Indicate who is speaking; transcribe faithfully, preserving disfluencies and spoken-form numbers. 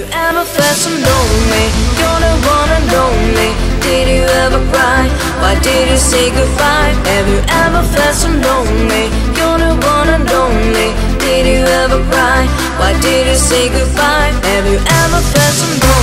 Speaker 1: ever felt so lonely? You're the one and only. Did you ever cry? Why did you say goodbye? Have you ever felt so lonely? You're the one and only. Did you ever cry? Why did you say goodbye? Have you ever felt so lonely?